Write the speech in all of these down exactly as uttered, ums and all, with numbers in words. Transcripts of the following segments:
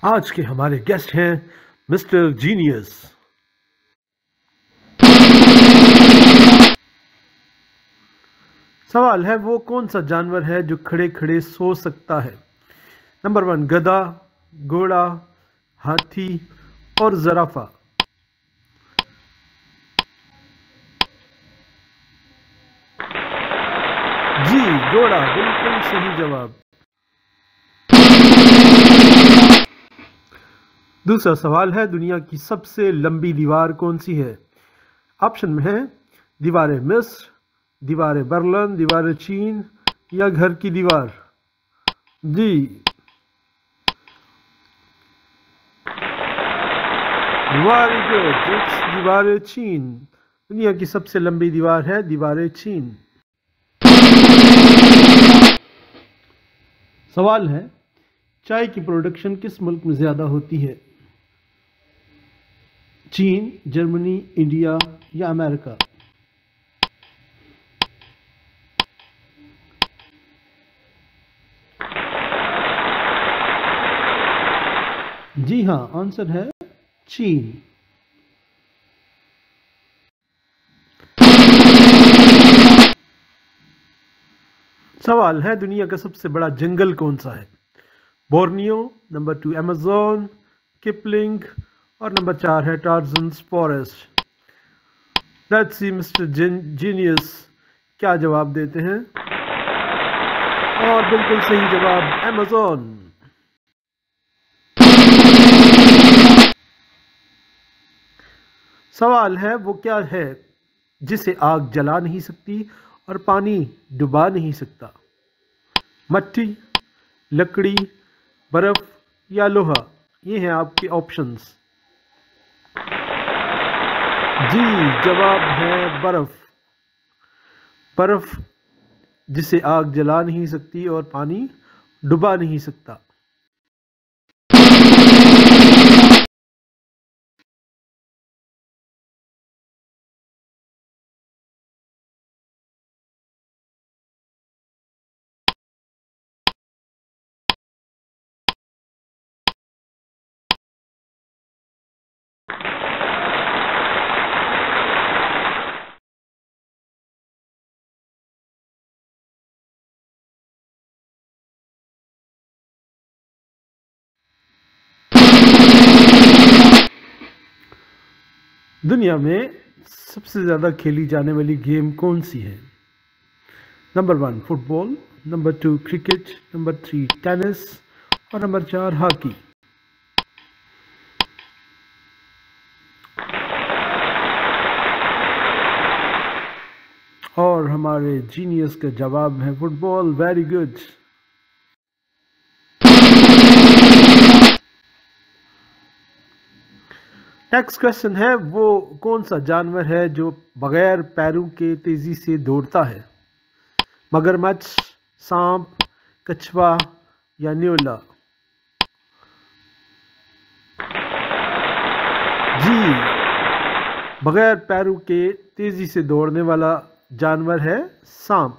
आज के हमारे गेस्ट हैं मिस्टर जीनियस। सवाल है, वो कौन सा जानवर है जो खड़े खड़े सो सकता है? नंबर वन, गधा, घोड़ा, हाथी और जराफा। जी, घोड़ा बिल्कुल सही जवाब। दूसरा सवाल है, दुनिया की सबसे लंबी दीवार कौन सी है? ऑप्शन में है दीवारें मिस्र, दीवारें बर्लिन, दीवारें चीन या घर की दीवार। जी, वेरी गुड, इट्स दीवारें चीन। दुनिया की सबसे लंबी दीवार है दीवारें चीन। सवाल है, चाय की प्रोडक्शन किस मुल्क में ज्यादा होती है? चीन, जर्मनी, इंडिया या अमेरिका? जी हाँ, आंसर है चीन। सवाल है, दुनिया का सबसे बड़ा जंगल कौन सा है? Borneo, number two Amazon, Kipling और नंबर चार है Tarzan's forest. Let's see mister genius क्या जवाब देते हैं। और बिल्कुल सही जवाब, अमेज़न। सवाल है, वो क्या है जिसे आग जला नहीं सकती और पानी डुबा नहीं सकता? मट्टी, लकड़ी, बर्फ या लोहा? ये हैं आपके ऑप्शंस। जी, जवाब है बर्फ। बर्फ जिसे आग जला नहीं सकती और पानी डुबा नहीं सकता। दुनिया में सबसे ज़्यादा खेली जाने वाली गेम कौन सी है? Number one football, number two cricket, number three tennis और नंबर चार हॉकी। और हमारे जीनियस का जवाब है football. Very good. Next question है, वो कौन सा जानवर है जो बगैर पैरों के तेजी से दौड़ता है? मगरमच्छ, सांप, कछुआ या न्योला? जी, बगैर पैरों के तेजी से दौड़ने वाला जानवर है सांप।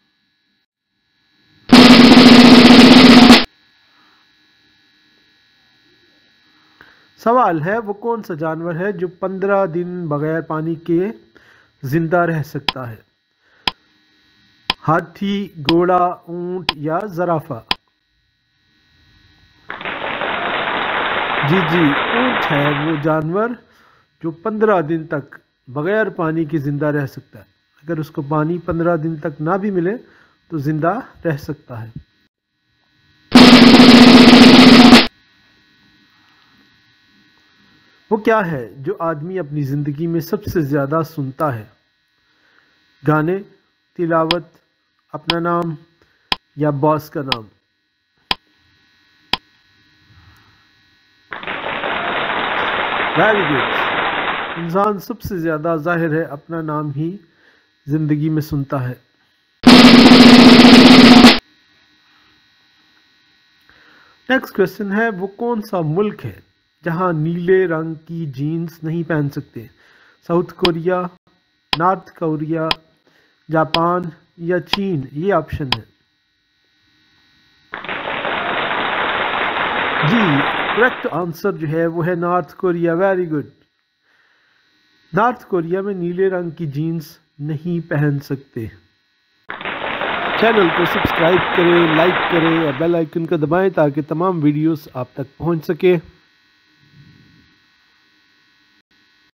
सवाल है, वो कौन सा जानवर है जो पंद्रह दिन बगैर पानी के जिंदा रह सकता है? हाथी, घोड़ा, ऊंट या जराफा? जी जी, ऊंट है वो जानवर जो पंद्रह दिन तक बगैर पानी के जिंदा रह सकता है। अगर उसको पानी पंद्रह दिन तक ना भी मिले तो जिंदा रह सकता है। वो क्या है जो आदमी अपनी जिंदगी में सबसे ज्यादा सुनता है? गाने, तिलावत, अपना नाम या बॉस का नाम? Very good. इंसान सबसे ज्यादा जाहिर है अपना नाम ही जिंदगी में सुनता है। नेक्स्ट क्वेश्चन है, वो कौन सा मुल्क है जहां नीले रंग की जीन्स नहीं पहन सकते? South Korea, North Korea, Japan या चीन? ये ऑप्शन है। जी, करेक्ट आंसर जो है वो है North Korea. Very good. North Korea में नीले रंग की जीन्स नहीं पहन सकते। चैनल को सब्सक्राइब करें, लाइक करें और बेल आइकन को दबाएं ताकि तमाम वीडियोस आप तक पहुंच सके।